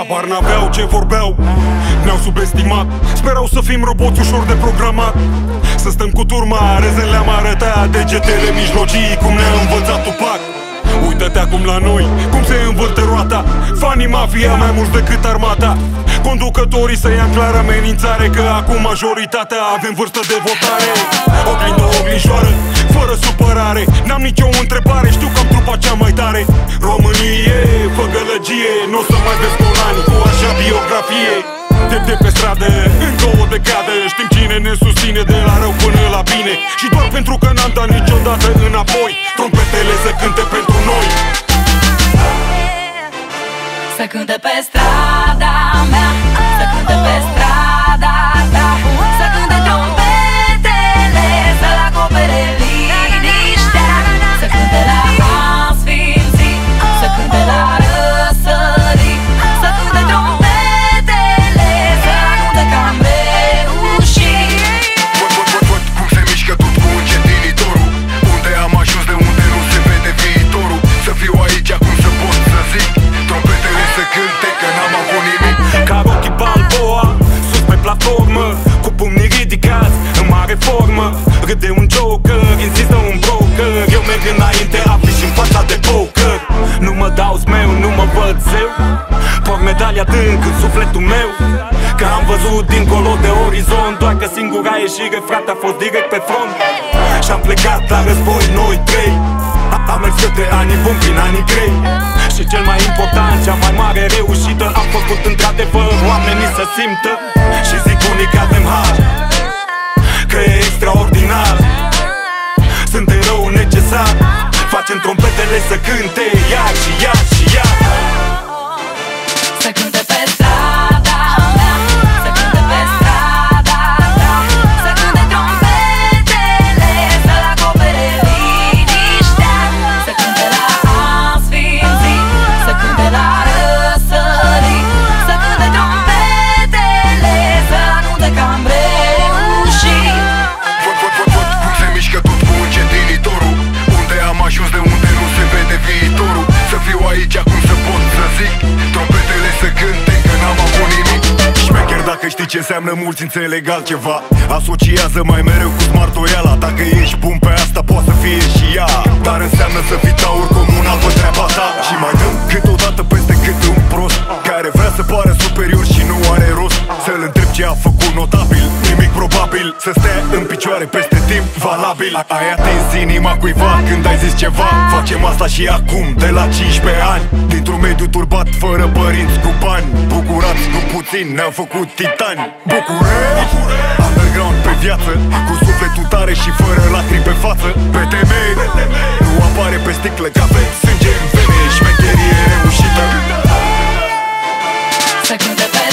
Habar n-aveau ce vorbeau, ne-au subestimat. Sperau să fim roboți ușor de programat, să stăm cu turma, rezen le-am arătat degetele mijlocii, cum ne-a învățat Tupac. Uită-te acum la noi, cum se învârte roata, fanii mafia mai mulți decât armata. Conducătorii să ia clar amenințare, că acum majoritatea avem vârstă de votare. Oglindă, oglinjoară, fără supărare, n-am nicio întrebare, știu că am trupa cea mai tare. Românie, fă gălăgie, n-o să mai vezi Colani cu așa biografie. De pe stradă, încă o decadă, știm cine ne susține de la rău până la bine. Și doar pentru că n-am dat niciodată înapoi, trompetele să cânte pentru noi. Să cânte pe strada mea, să cânte pe strada ta, să cânte trompetele, să-l acopere liniștea, să cânte la asfinții, să cânte la răsărit, să cânte trompetele, să cânte că am reușit. Văd cum se mișcă tot cu încetinitorul, unde am ajuns, de unde nu se vede viitorul. Să fiu aici acum să pot să zic, trompetele să cânte că n-am avut nimic. Ca Rocky Balboa, sus pe platformă, cu pumnii ridicați, în mare formă. Râde un joker, insistă un broker, eu merg înainte, afiș în fața de poker. Nu mă dau smeu, nu mă văd zeu, por medalia adânc în sufletul meu, că am văzut dincolo de orizont, doar că singura ieșire, frate, a fost direct pe front. Și-am plecat la război noi trei, am mers către anii buni prin anii grei. Și cel mai important, cea mai mare reușită, am făcut într-adevăr oamenii să simtă. Și zic unii că avem har, că e extraordinar, suntem rău necesar, facem trompetele să cânte iar și iar și iar. Să cânte pe strada mea, să cânte pe strada ta, să cânte trompetele, să-l acopere liniștea, să cânte la asfinții, să cânte la răsărit, să cânte trompetele, să anunțe că am reușit. Văd cum se mișcă tot cu încetinitorul, unde am ajuns, de unde nu se vede viitorul. Să fiu aici acum să pot să zic, trompetele să cânte că n-am avut nimic. Șmecher, dacă știi ce înseamnă mulți înțeleg altceva, asociază mai mereu cu smartoiala. Dacă ești bun pe asta, poate să fie și ea, dar înseamnă să fii taur comunal pe treaba ta. Și mai dăm câteodată peste cât un prost, care vrea să pară superior și nu are rost. Să-l întreb ce a făcut notabil, nimic probabil, să stea în picioare peste timp valabil. Ai atins inima cuiva când ai zis ceva, facem asta și acum, de la 15 ani, dintr-un mediu turbat, fără părinți, cu bani. Bucurați, nu puțin, ne-au făcut titani. București, underground pe viață, cu sufletul tare și fără lacrimi pe față. PTM, nu apare pe sticlă, că avem sânge în vene, șmecherie reușită. Să cânte pe